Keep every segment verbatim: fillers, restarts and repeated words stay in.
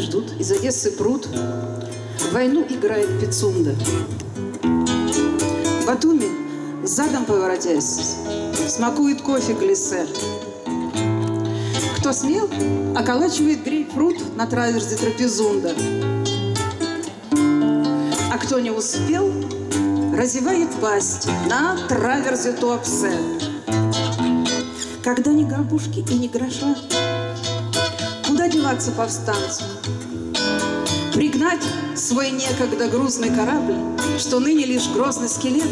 ждут, из Одессы прут. Войну играет Пицунда. Батуми, задом поворотясь, смакует кофе глиссе. Кто смел, околачивает грейпфрут на траверзе Трапезунда. А кто не успел, разевает пасть на траверзе Туапсе. Когда ни горбушки и ни гроша, куда деваться повстанцу? Пригнать свой некогда грузный корабль, что ныне лишь грозный скелет.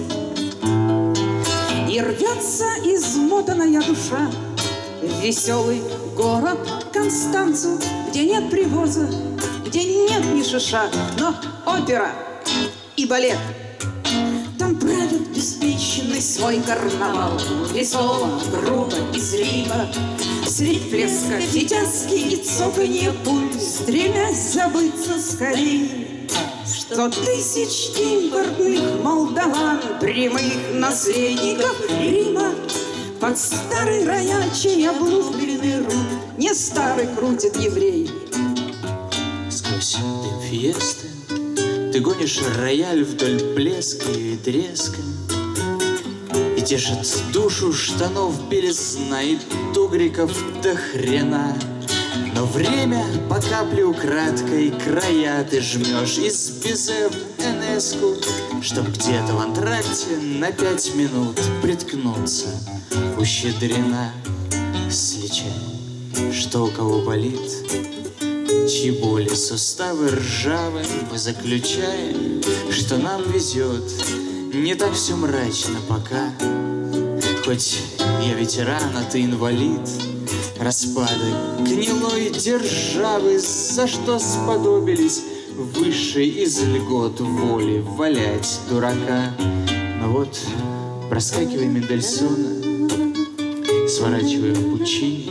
И рвется измотанная душа в веселый город Констанцу, где нет привоза, где нет ни шиша, но опера и балет. Там правит беспечный свой карнавал, весело, грубо и зримо. Средь плеска фитяски и цоканье пуль, стремясь забыться скорее, что тысяч импортных молдаван, прямых наследников Рима, под старый рояль, чей облупленный руль не старый крутит еврей. Сквозь дым фиесты ты гонишь рояль вдоль блеска и треска, и тешит душу штанов белизна и тугриков до хрена. Но время по капле украдкой края ты жмешь из безе в энеску, чтоб где-то в антракте на пять минут приткнуться ущедрена. Сличай, что у кого болит, чьи боли суставы ржавы, мы заключаем, что нам везет. Не так все мрачно пока, хоть я ветеран, а ты инвалид. Распады гнилой державы, за что сподобились высшие из льгот воли валять дурака. Но вот, проскакивая Мендельсона, сворачивая в Пучини,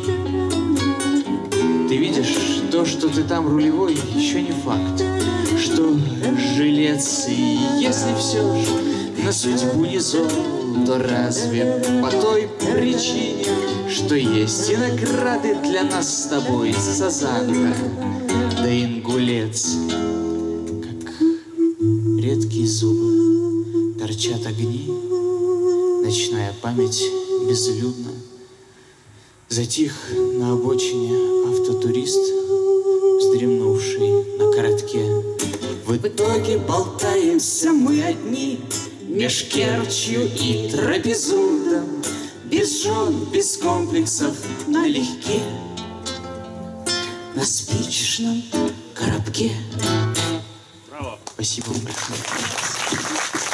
ты видишь, то, что ты там рулевой, еще не факт, что жилец. И если все же на судьбу не зол, то разве по той причине, что есть и награды для нас с тобой, Сазанка да Ингулец. Как редкие зубы торчат огни, ночная память безлюдна. Затих на обочине автотурист, вздремнувший на коротке. В итоге болтаемся мы одни меж Керчью и Трапезундом, без жен, без комплексов, налегке, на спичечном коробке. Браво. Спасибо большое.